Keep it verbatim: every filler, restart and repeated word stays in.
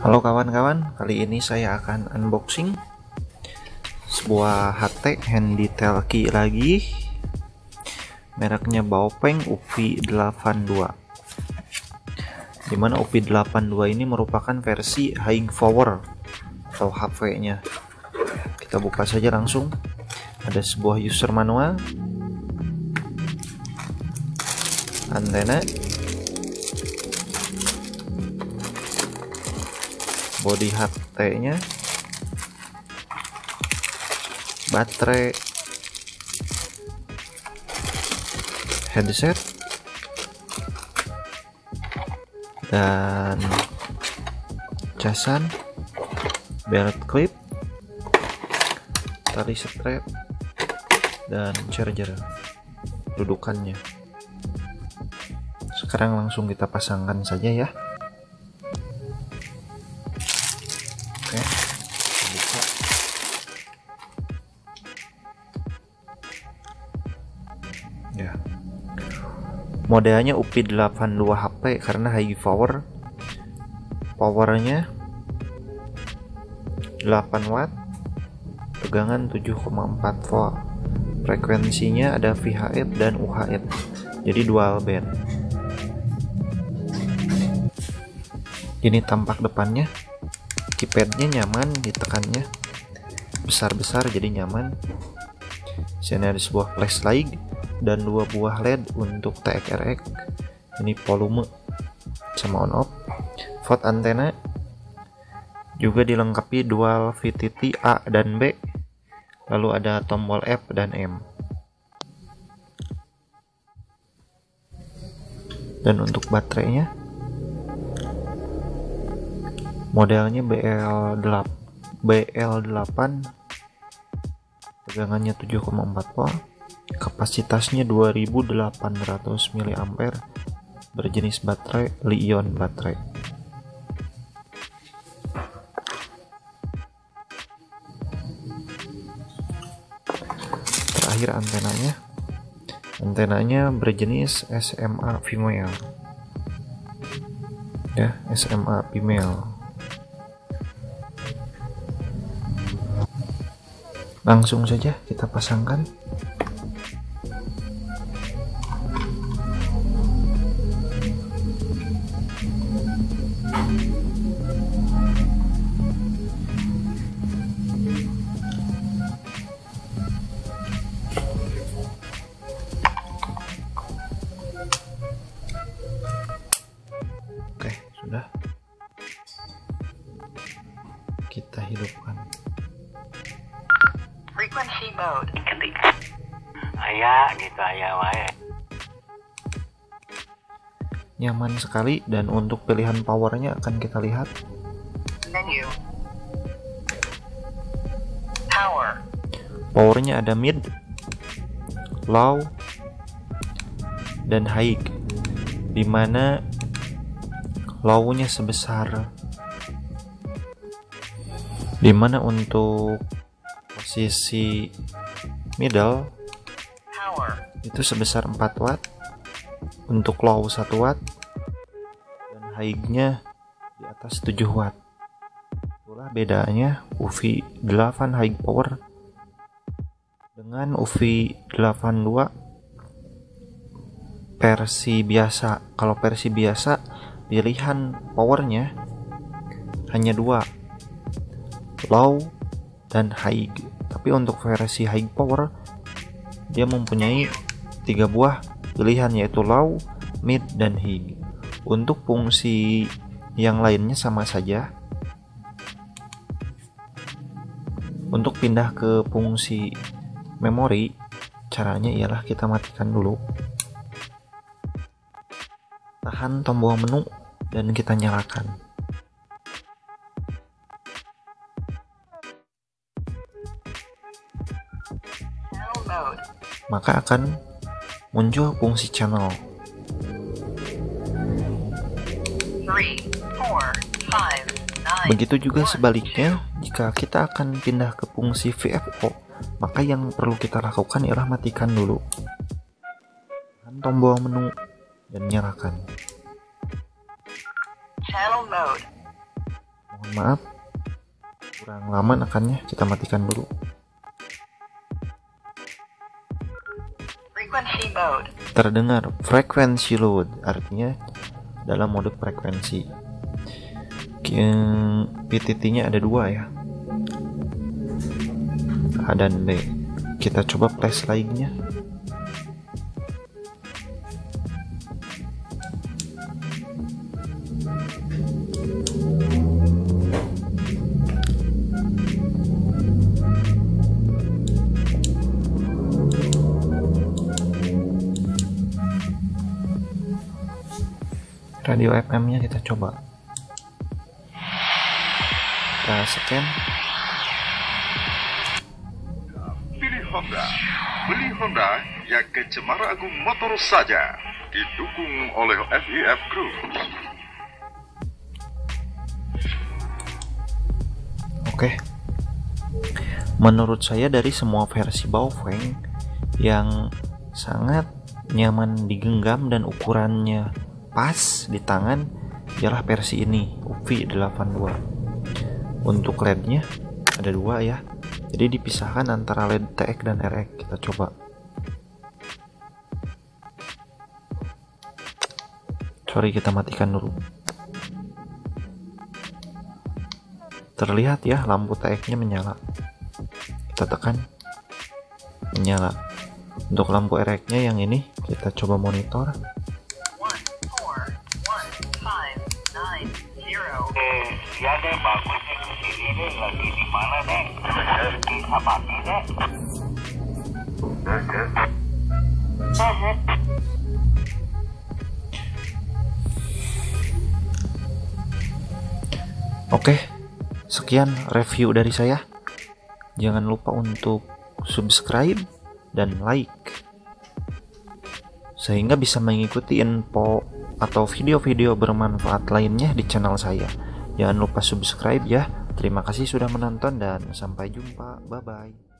Halo kawan-kawan, kali ini saya akan unboxing sebuah H T handy telki lagi, mereknya Baopeng U P delapan dua, dimana U P delapan dua ini merupakan versi high power atau H P nya. Kita buka saja langsung. Ada sebuah user manual, antena, body H T nya, baterai, headset, dan casan, belt clip, tali strap, dan charger. Dudukannya sekarang langsung kita pasangkan saja ya. Oke, buka. Ya, modelnya U P delapan dua H P karena high power. Powernya delapan watt, tegangan tujuh koma empat volt. Frekuensinya ada V H F dan U H F, jadi dual band. Ini tampak depannya. Keypadnya nyaman ditekannya, besar-besar jadi nyaman. Sini ada sebuah flashlight dan dua buah L E D untuk T X R X. Ini volume sama on off. Port antena juga dilengkapi dual V T T A dan B. Lalu ada tombol F dan M. Dan untuk baterainya, modelnya B L delapan, tegangannya tujuh koma empat volt, kapasitasnya dua ribu delapan ratus miliampere, berjenis baterai Li-ion baterai. Terakhir antenanya, antenanya berjenis S M A female, ya, S M A female. Langsung saja kita pasangkan. Oke, sudah. Kita hidupkan. Frequency mode ketik. Aya gitu aya wae. Nyaman sekali, dan untuk pilihan powernya akan kita lihat. Menu. Power. Powernya ada mid, low, dan high. Dimana low-nya sebesar, dimana untuk posisi middle Power. itu sebesar empat watt, untuk low satu watt, dan high-nya di atas tujuh watt. Itulah bedanya U P delapan high power dengan U P delapan dua versi biasa. Kalau versi biasa pilihan powernya hanya dua, low dan high. Tapi untuk versi high power dia mempunyai tiga buah pilihan, yaitu low, mid, dan high. Untuk fungsi yang lainnya sama saja. Untuk pindah ke fungsi memori, caranya ialah kita matikan dulu, tahan tombol menu, dan kita nyalakan. Maka akan muncul fungsi channel. three, four, five, nine. Begitu juga sebaliknya, jika kita akan pindah ke fungsi V F O, maka yang perlu kita lakukan ialah matikan dulu, tekan tombol menu, dan nyalakan. Channel mode. Mohon maaf kurang lama nekannya, kita matikan dulu. Frequency mode. Terdengar frequency load, artinya dalam mode frekuensi. P T T-nya ada dua ya, A dan B. Kita coba flash lainnya. Radio F M-nya kita coba. Kita scan. Pilih Honda. Beli Honda yang ke Cemara Agung Motor saja. Didukung oleh F I F Group. Oke. Menurut saya dari semua versi Baofeng yang sangat nyaman digenggam dan ukurannya pas di tangan ialah versi ini, U V delapan puluh dua. Untuk L E D-nya ada dua ya, jadi dipisahkan antara L E D T X dan R X. Kita coba. Sorry, kita matikan dulu. Terlihat ya, lampu T X-nya menyala. Kita tekan, menyala. Untuk lampu R X-nya yang ini, kita coba monitor. Eh, ya deh, bagus nih kesini deh, lagi di mana deh? Di Sabati deh. Oke, sekian review dari saya. Jangan lupa untuk subscribe dan like, sehingga bisa mengikuti info atau video-video bermanfaat lainnya di channel saya. Jangan lupa subscribe ya. Terima kasih sudah menonton dan sampai jumpa. Bye-bye.